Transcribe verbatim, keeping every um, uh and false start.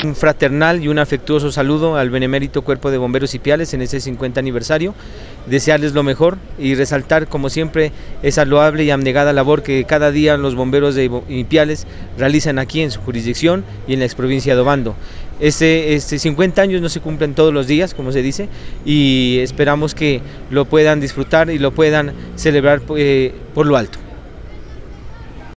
Un fraternal y un afectuoso saludo al benemérito Cuerpo de Bomberos Ipiales en este cincuenta aniversario, desearles lo mejor y resaltar como siempre esa loable y abnegada labor que cada día los bomberos de Ipiales realizan aquí en su jurisdicción y en la exprovincia de Obando. Este, este cincuenta años no se cumplen todos los días, como se dice, y esperamos que lo puedan disfrutar y lo puedan celebrar eh, por lo alto.